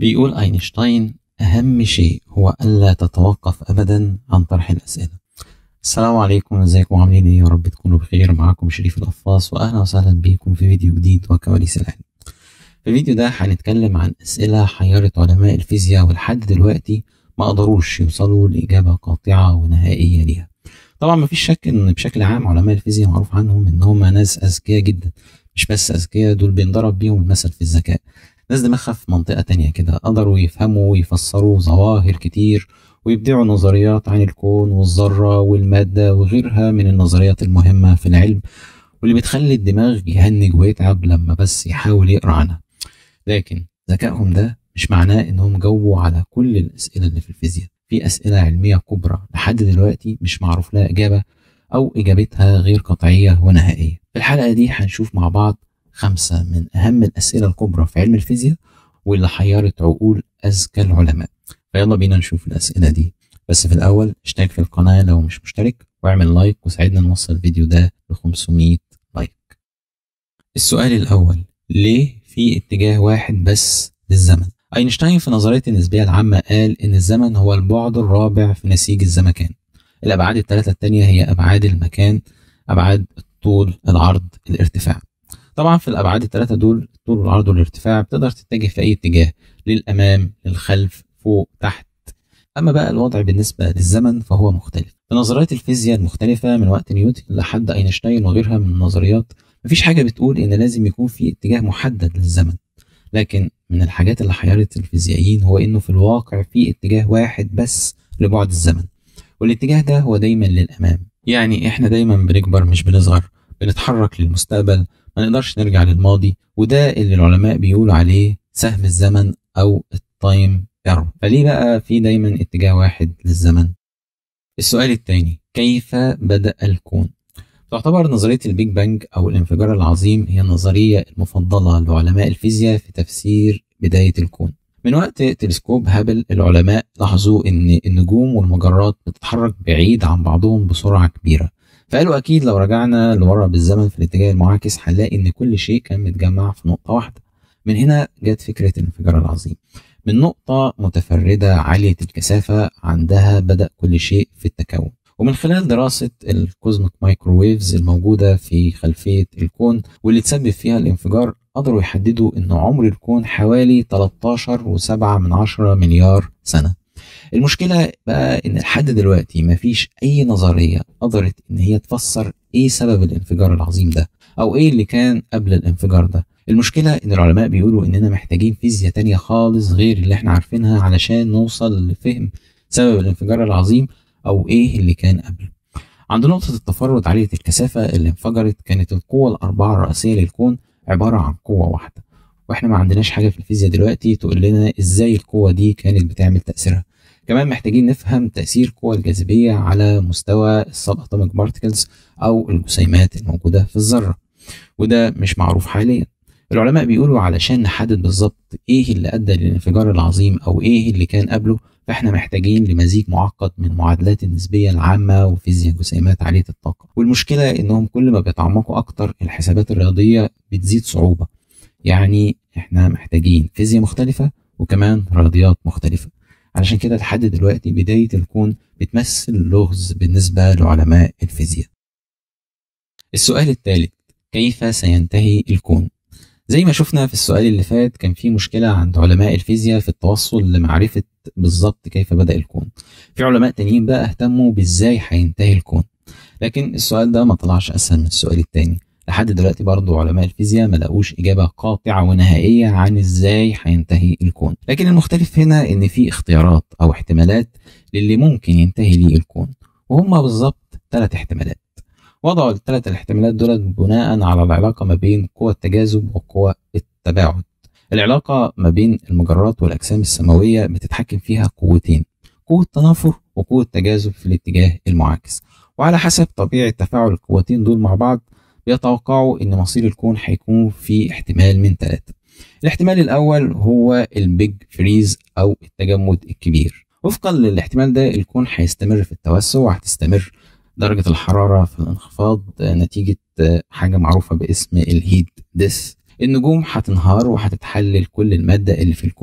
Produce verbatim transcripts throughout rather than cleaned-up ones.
بيقول أينشتاين: أهم شيء هو ألا تتوقف أبدا عن طرح الأسئلة. السلام عليكم، ازيكم عاملين ايه؟ يا رب تكونوا بخير. معاكم شريف القفاص، وأهلا وسهلا بيكم في فيديو جديد وكواليس العلم. في الفيديو ده هنتكلم عن أسئلة حيرت علماء الفيزياء ولحد دلوقتي ما قدروش يوصلوا لإجابة قاطعة ونهائية ليها. طبعا مفيش شك ان بشكل عام علماء الفيزياء معروف عنهم ان هم ناس اذكياء جدا، مش بس اذكياء، دول بينضرب بيهم المثل في الذكاء. ناس دماغها في منطقة تانية كده، قدروا يفهموا ويفسروا ظواهر كتير ويبدعوا نظريات عن الكون والذرة والمادة وغيرها من النظريات المهمة في العلم، واللي بتخلي الدماغ يهنج ويتعب لما بس يحاول يقرأ عنها. لكن ذكائهم ده مش معناه انهم جاوبوا على كل الأسئلة اللي في الفيزياء. في أسئلة علمية كبرى لحد دلوقتي مش معروف لها إجابة أو إجابتها غير قطعية ونهائية. في الحلقة دي هنشوف مع بعض خمسة من أهم الأسئلة الكبرى في علم الفيزياء واللي حيرت عقول أذكى العلماء. فيلا بينا نشوف الأسئلة دي، بس في الأول اشترك في القناة لو مش مشترك، واعمل لايك وساعدنا نوصل الفيديو ده ل خمسمية لايك. السؤال الأول: ليه في اتجاه واحد بس للزمن؟ أينشتاين في نظرية النسبية العامة قال إن الزمن هو البعد الرابع في نسيج الزمكان. الأبعاد الثلاثة التانية هي أبعاد المكان، أبعاد الطول، العرض، الارتفاع. طبعا في الأبعاد الثلاثة دول، الطول والعرض والارتفاع، بتقدر تتجه في أي اتجاه، للأمام، للخلف، فوق، تحت. أما بقى الوضع بالنسبة للزمن فهو مختلف. في نظريات الفيزياء المختلفة من وقت نيوتن لحد أينشتاين وغيرها من النظريات، مفيش حاجة بتقول إن لازم يكون في اتجاه محدد للزمن. لكن من الحاجات اللي حيرت الفيزيائيين هو إنه في الواقع في اتجاه واحد بس لبعد الزمن، والاتجاه ده هو دايما للأمام. يعني إحنا دايما بنكبر مش بنصغر، بنتحرك للمستقبل، ما نقدرش نرجع للماضي، وده اللي العلماء بيقولوا عليه سهم الزمن أو التايم ايرور. فليه بقى في دايما اتجاه واحد للزمن؟ السؤال الثاني: كيف بدأ الكون؟ تعتبر نظرية البيج بانج أو الانفجار العظيم هي النظرية المفضلة لعلماء الفيزياء في تفسير بداية الكون. من وقت تلسكوب هابل العلماء لاحظوا إن النجوم والمجرات بتتحرك بعيد عن بعضهم بسرعة كبيرة، فقالوا أكيد لو رجعنا لورا بالزمن في الاتجاه المعاكس هنلاقي إن كل شيء كان متجمع في نقطة واحدة. من هنا جت فكرة الانفجار العظيم. من نقطة متفردة عالية الكثافة عندها بدأ كل شيء في التكون. ومن خلال دراسة الكوزميك مايكروويفز الموجودة في خلفية الكون واللي تسبب فيها الانفجار، قدروا يحددوا إن عمر الكون حوالي تلتاشر فاصلة سبعة من عشرة مليار سنة. المشكلة بقى إن لحد دلوقتي مفيش أي نظرية قدرت إن هي تفسر إيه سبب الانفجار العظيم ده أو إيه اللي كان قبل الانفجار ده. المشكلة إن العلماء بيقولوا إننا محتاجين فيزياء تانية خالص غير اللي إحنا عارفينها علشان نوصل لفهم سبب الانفجار العظيم أو إيه اللي كان قبله. عند نقطة التفرد عالية الكثافة اللي انفجرت، كانت القوة الأربعة الرئيسية للكون عبارة عن قوة واحدة، وإحنا ما عندناش حاجة في الفيزياء دلوقتي تقول لنا إزاي القوة دي كانت بتعمل تأثيرها. كمان محتاجين نفهم تأثير قوى الجاذبية على مستوى السب اتوميك بارتكلز أو الجسيمات الموجودة في الذرة، وده مش معروف حاليا. العلماء بيقولوا علشان نحدد بالظبط ايه اللي ادى للانفجار العظيم او ايه اللي كان قبله، فاحنا محتاجين لمزيج معقد من معادلات النسبية العامة وفيزياء جسيمات عالية الطاقة. والمشكلة انهم كل ما بيتعمقوا اكتر الحسابات الرياضية بتزيد صعوبة. يعني احنا محتاجين فيزياء مختلفة وكمان رياضيات مختلفة. علشان كده لحد دلوقتي بداية الكون بتمثل لغز بالنسبة لعلماء الفيزياء. السؤال الثالث: كيف سينتهي الكون؟ زي ما شفنا في السؤال اللي فات، كان في مشكلة عند علماء الفيزياء في التوصل لمعرفة بالظبط كيف بدأ الكون. في علماء تانيين بقى اهتموا بازاي هينتهي الكون، لكن السؤال ده ما طلعش اسهل من السؤال التاني. لحد دلوقتي برضو علماء الفيزياء ما لقوش إجابة قاطعة ونهائية عن ازاي هينتهي الكون. لكن المختلف هنا ان في اختيارات او احتمالات للي ممكن ينتهي ليه الكون، وهم بالظبط ثلاث احتمالات. وضعوا الثلاث الاحتمالات دول بناء على العلاقة ما بين قوى التجاذب وقوى التباعد. العلاقة ما بين المجرات والأجسام السماوية بتتحكم فيها قوتين: قوة تنافر وقوة تجاذب في الاتجاه المعاكس، وعلى حسب طبيعة تفاعل القوتين دول مع بعض بيتوقعوا ان مصير الكون هيكون في احتمال من ثلاثة. الاحتمال الأول هو البيج فريز أو التجمد الكبير. وفقا للاحتمال ده الكون هيستمر في التوسع، وهتستمر درجة الحرارة في الانخفاض نتيجة حاجة معروفة باسم الهيت ديث. النجوم هتنهار وهتتحلل كل المادة اللي في الكون،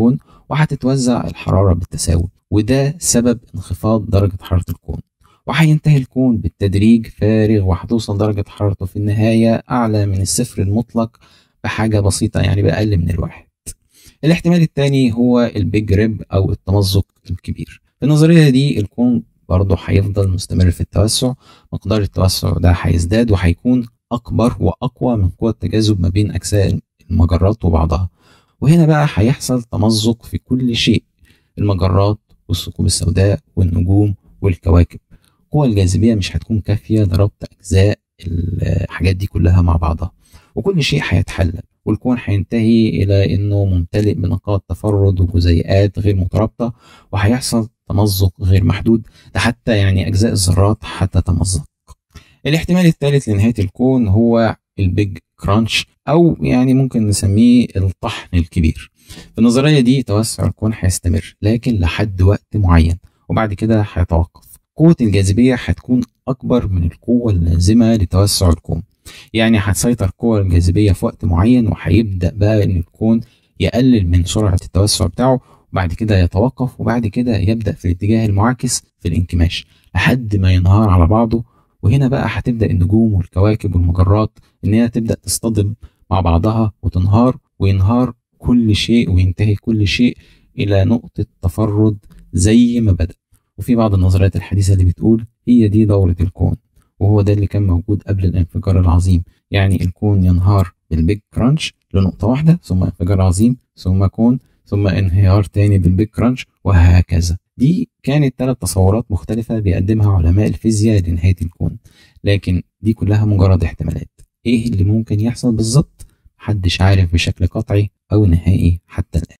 وهتتوزع الحرارة بالتساوي، وده سبب انخفاض درجة حرارة الكون. وهينتهي الكون بالتدريج فارغ، وهتوصل درجة حرارته في النهاية أعلى من الصفر المطلق بحاجة بسيطة، يعني بأقل من الواحد. الاحتمال الثاني هو البيج ريب أو التمزق الكبير. في النظرية دي الكون برضه هيفضل مستمر في التوسع، مقدار التوسع ده هيزداد وهيكون أكبر وأقوى من قوة التجاذب ما بين أجزاء المجرات وبعضها. وهنا بقى هيحصل تمزق في كل شيء، المجرات والثقوب السوداء والنجوم والكواكب. القوة الجاذبية مش هتكون كافية لربط أجزاء الحاجات دي كلها مع بعضها، وكل شيء هيتحلل، والكون هينتهي إلى إنه ممتلئ بنقاط تفرد وجزيئات غير مترابطة، وهيحصل تمزق غير محدود، ده حتى يعني أجزاء الذرات حتى تمزق. الاحتمال الثالث لنهاية الكون هو البيج كرانش، أو يعني ممكن نسميه الطحن الكبير. في النظرية دي توسع الكون هيستمر لكن لحد وقت معين، وبعد كده هيتوقف. قوة الجاذبية هتكون أكبر من القوة اللازمة لتوسع الكون، يعني هتسيطر القوة الجاذبية في وقت معين، وهيبدأ بقى إن الكون يقلل من سرعة التوسع بتاعه، وبعد كده يتوقف، وبعد كده يبدأ في الاتجاه المعاكس في الانكماش لحد ما ينهار على بعضه. وهنا بقى هتبدأ النجوم والكواكب والمجرات إن هي تبدأ تصطدم مع بعضها وتنهار، وينهار كل شيء وينتهي كل شيء إلى نقطة تفرد زي ما بدأ. وفي بعض النظريات الحديثة اللي بتقول هي دي دورة الكون، وهو ده اللي كان موجود قبل الانفجار العظيم، يعني الكون ينهار بالبيج كرانش لنقطة واحدة، ثم انفجار عظيم، ثم كون، ثم انهيار تاني بالبيج كرانش، وهكذا. دي كانت ثلاث تصورات مختلفة بيقدمها علماء الفيزياء لنهاية الكون، لكن دي كلها مجرد احتمالات. ايه اللي ممكن يحصل بالظبط محدش عارف بشكل قطعي أو نهائي حتى الآن.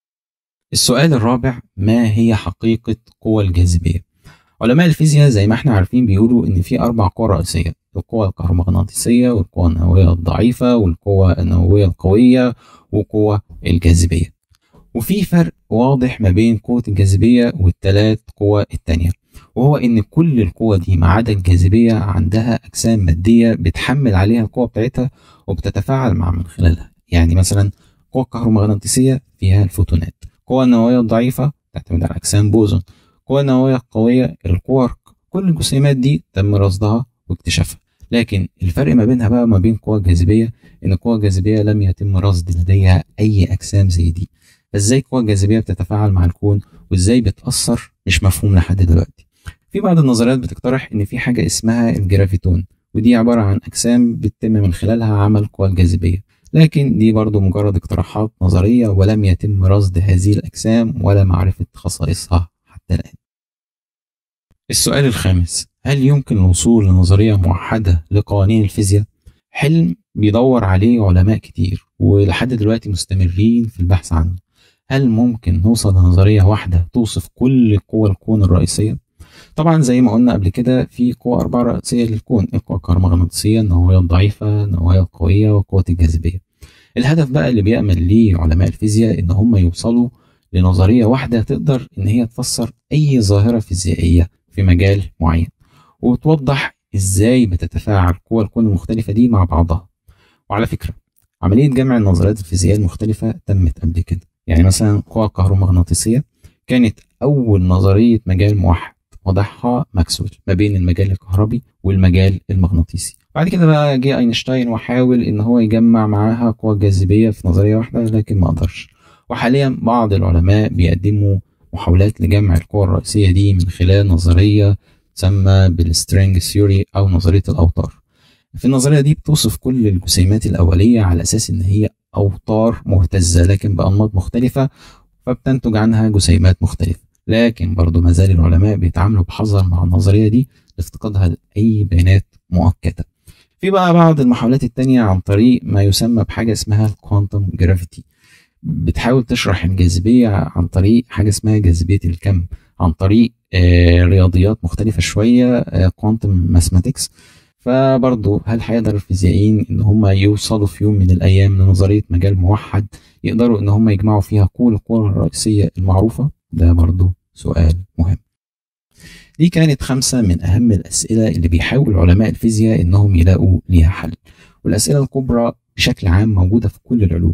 السؤال الرابع: ما هي حقيقة قوى الجاذبية؟ علماء الفيزياء زي ما احنا عارفين بيقولوا إن في أربع قوى رئيسية: القوة الكهرومغناطيسية، والقوة النووية الضعيفة، والقوة النووية القوية، والقوة الجاذبية. وفي فرق واضح ما بين قوة الجاذبية والثلاث قوى التانية، وهو إن كل القوى دي ما عدا الجاذبية عندها أجسام مادية بتحمل عليها القوة بتاعتها وبتتفاعل مع من خلالها. يعني مثلا القوة الكهرومغناطيسية فيها الفوتونات، القوة النووية الضعيفة تعتمد على أجسام بوزون، القوة النووية القوية الكوارك. كل الجسيمات دي تم رصدها واكتشافها، لكن الفرق ما بينها بقى ما بين قوى الجاذبية إن القوى الجاذبية لم يتم رصد لديها أي أجسام زي دي. فازاي القوى الجاذبية بتتفاعل مع الكون وازاي بتأثر مش مفهوم لحد دلوقتي. في بعض النظريات بتقترح ان في حاجة اسمها الجرافيتون، ودي عبارة عن اجسام بتتم من خلالها عمل قوى الجاذبية، لكن دي برضو مجرد اقتراحات نظرية ولم يتم رصد هذه الاجسام ولا معرفة خصائصها حتى الآن. السؤال الخامس: هل يمكن الوصول لنظرية موحدة لقوانين الفيزياء؟ حلم بيدور عليه علماء كتير ولحد دلوقتي مستمرين في البحث عنه. هل ممكن نوصل لنظرية واحدة توصف كل قوى الكون الرئيسية؟ طبعا زي ما قلنا قبل كده في قوى أربعة رئيسية للكون: القوى الكهرومغناطيسية، النووية الضعيفة، النووية القوية، وقوة الجاذبية. الهدف بقى اللي بيأمل ليه علماء الفيزياء إن هم يوصلوا لنظرية واحدة تقدر إن هي تفسر أي ظاهرة فيزيائية في مجال معين، وتوضح إزاي بتتفاعل قوى الكون المختلفة دي مع بعضها. وعلى فكرة عملية جمع النظريات الفيزيائية المختلفة تمت قبل كده، يعني مثلا القوى الكهرومغناطيسية كانت أول نظرية مجال موحد وضعها ماكسويل ما بين المجال الكهربي والمجال المغناطيسي. بعد كده بقى جه أينشتاين وحاول إن هو يجمع معاها قوى الجاذبية في نظرية واحدة لكن ما قدرش. وحاليا بعض العلماء بيقدموا محاولات لجمع القوى الرئيسية دي من خلال نظرية تسمى بالسترينج ثيوري أو نظرية الأوتار. في النظرية دي بتوصف كل الجسيمات الأولية على أساس إن هي أوتار مهتزة لكن بأنماط مختلفة، فبتنتج عنها جسيمات مختلفة. لكن برضو ما زال العلماء بيتعاملوا بحذر مع النظرية دي لافتقادها لأي بيانات مؤكدة. في بقى بعض المحاولات التانية عن طريق ما يسمى بحاجة اسمها الكوانتم جرافيتي، بتحاول تشرح الجاذبية عن طريق حاجة اسمها جاذبية الكم، عن طريق آه رياضيات مختلفة شوية، كوانتم ماثماتكس. فبرضه هل هيقدر الفيزيائيين ان هم يوصلوا في يوم من الايام لنظريه مجال موحد يقدروا ان هم يجمعوا فيها كل القوى الرئيسيه المعروفه؟ ده برضه سؤال مهم. دي كانت خمسه من اهم الاسئله اللي بيحاول علماء الفيزياء انهم يلاقوا ليها حل، والاسئله الكبرى بشكل عام موجوده في كل العلوم،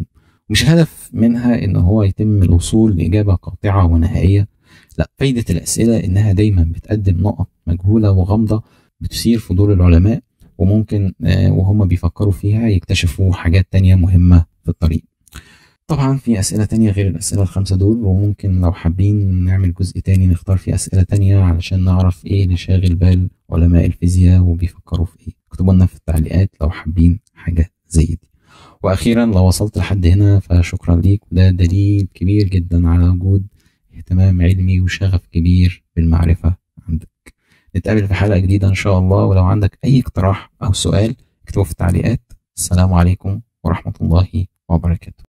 مش الهدف منها ان هو يتم الوصول لاجابه قاطعه ونهائيه، لا، فايده الاسئله انها دايما بتقدم نقط مجهوله وغامضه بتثير فضول العلماء، وممكن آه، وهم بيفكروا فيها يكتشفوا حاجات تانية مهمه في الطريق. طبعا في أسئلة تانية غير الأسئلة الخمسة دول، وممكن لو حابين نعمل جزء تاني نختار فيه أسئلة تانية علشان نعرف إيه اللي شاغل بال علماء الفيزياء وبيفكروا في إيه. اكتبوا لنا في التعليقات لو حابين حاجة زي دي. وأخيرا لو وصلت لحد هنا فشكرا ليك، وده دليل كبير جدا على وجود اهتمام علمي وشغف كبير بالمعرفة عندك. نتقابل في حلقة جديدة إن شاء الله، ولو عندك أي اقتراح أو سؤال اكتبه في التعليقات. السلام عليكم ورحمة الله وبركاته.